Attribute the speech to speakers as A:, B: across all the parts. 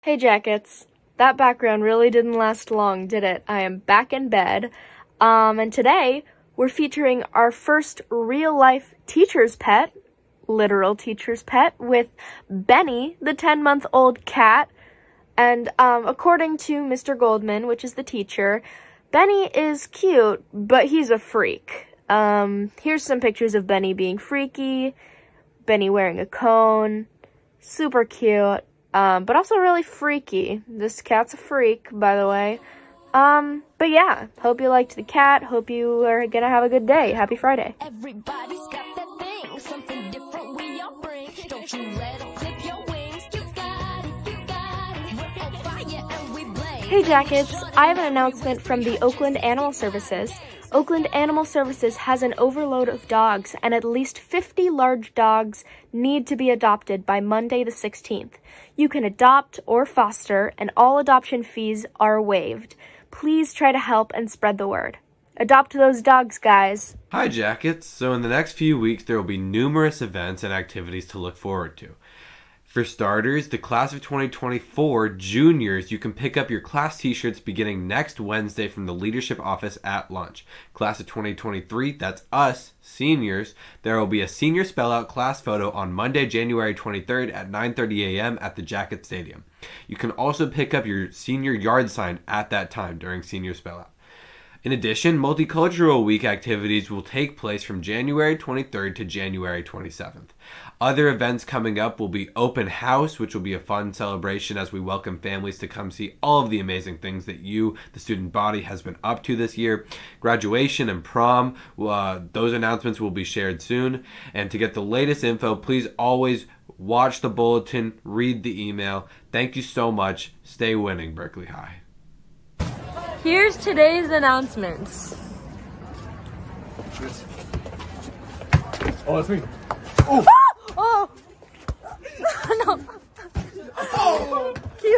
A: Hey Jackets, that background really didn't last long, did it? I am back in bed, and today we're featuring our first real-life teacher's pet, literal teacher's pet, with Benny, the 10-month-old cat, and according to Mr. Goldman, which is the teacher, Benny is cute, but he's a freak. Here's some pictures of Benny being freaky, Benny wearing a cone, super cute. But also really freaky. This cat's a freak, by the way. But yeah, hope you liked the cat. Hope you are gonna have a good day. Happy Friday.
B: Everybody's got that thing, something different we all bring. Don't you let them clip your wings. You got it. We're on fire and we blaze.
A: Hey Jackets, I have an announcement from the Oakland Animal Services. Oakland Animal Services has an overload of dogs, and at least 50 large dogs need to be adopted by Monday the 16th. You can adopt or foster, and all adoption fees are waived. Please try to help and spread the word. Adopt those dogs, guys.
C: Hi Jackets! So in the next few weeks there will be numerous events and activities to look forward to. For starters, the class of 2024 juniors, you can pick up your class t-shirts beginning next Wednesday from the leadership office at lunch. Class of 2023, that's us, seniors, there will be a senior spell out class photo on Monday, January 23rd at 9:30 a.m. at the Jacket Stadium. You can also pick up your senior yard sign at that time during senior spell out. In addition, Multicultural Week activities will take place from January 23rd to January 27th. Other events coming up will be Open House, which will be a fun celebration as we welcome families to come see all of the amazing things that you, the student body, has been up to this year. Graduation and prom, those announcements will be shared soon. And to get the latest info, please always watch the bulletin, read the email. Thank you so much. Stay winning, Berkeley High.
A: Here's today's announcements.
D: Oh, that's me.
A: Oh! Oh! No.
D: Oh!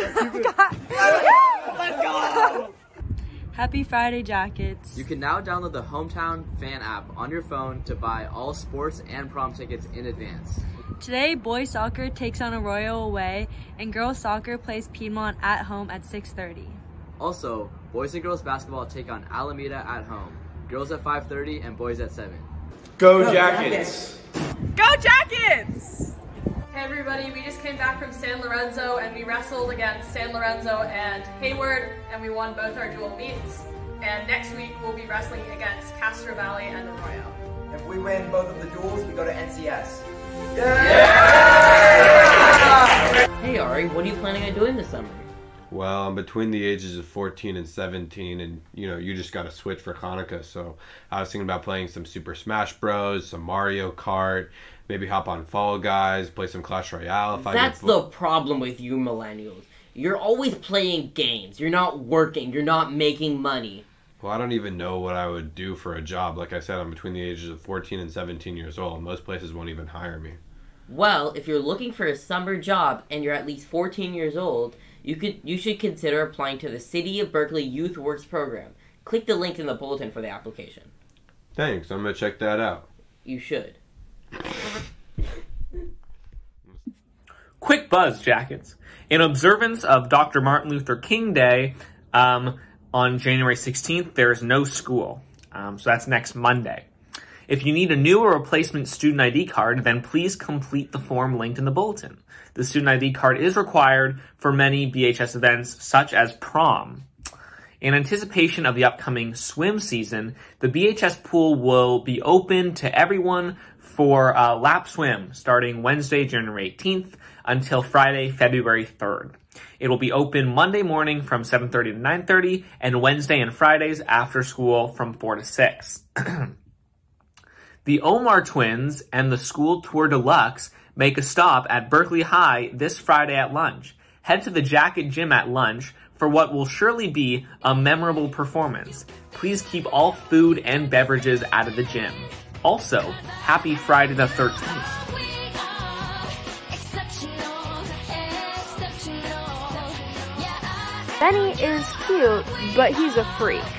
A: Let's go! Happy Friday, Jackets.
E: You can now download the Hometown Fan app on your phone to buy all sports and prom tickets in advance.
A: Today, boys soccer takes on Arroyo away, and girls soccer plays Piedmont at home at 6:30.
E: Also, boys and girls basketball take on Alameda at home. Girls at 5:30 and boys at 7.
D: Go Jackets!
A: Go Jackets!
F: Hey everybody, we just came back from San Lorenzo and we wrestled against San Lorenzo and Hayward and we won both our dual meets. And next week we'll be wrestling against Castro Valley and Arroyo.
G: If we win both of the duels, we go to NCS.
H: Hey Ari, what are you planning on doing this summer?
C: Well, I'm between the ages of 14 and 17, and you just got to switch for Hanukkah, so I was thinking about playing some Super Smash Bros, some Mario Kart, maybe hop on Fall Guys, play some Clash Royale.
H: That's the problem with you millennials. You're always playing games. You're not working. You're not making money.
C: Well, I don't even know what I would do for a job. Like I said, I'm between the ages of 14 and 17 years old. Most places won't even hire me.
H: Well, if you're looking for a summer job and you're at least 14 years old, you should consider applying to the City of Berkeley Youth Works program. Click the link in the bulletin for the application.
C: Thanks, I'm going to check that out.
H: You should.
D: Quick buzz, Jackets. In observance of Dr. Martin Luther King Day, on January 16th, there is no school. So that's next Monday. If you need a new or replacement student ID card, then please complete the form linked in the bulletin. The student ID card is required for many BHS events, such as prom. In anticipation of the upcoming swim season, the BHS pool will be open to everyone for lap swim starting Wednesday, January 18th until Friday, February 3rd. It will be open Monday morning from 7:30 to 9:30 and Wednesday and Fridays after school from 4 to 6. The Omar twins and the School Tour Deluxe make a stop at Berkeley High this Friday at lunch. Head to the Jacket Gym at lunch for what will surely be a memorable performance. Please keep all food and beverages out of the gym. Also, happy Friday the 13th.
A: Benny is cute, but he's a freak.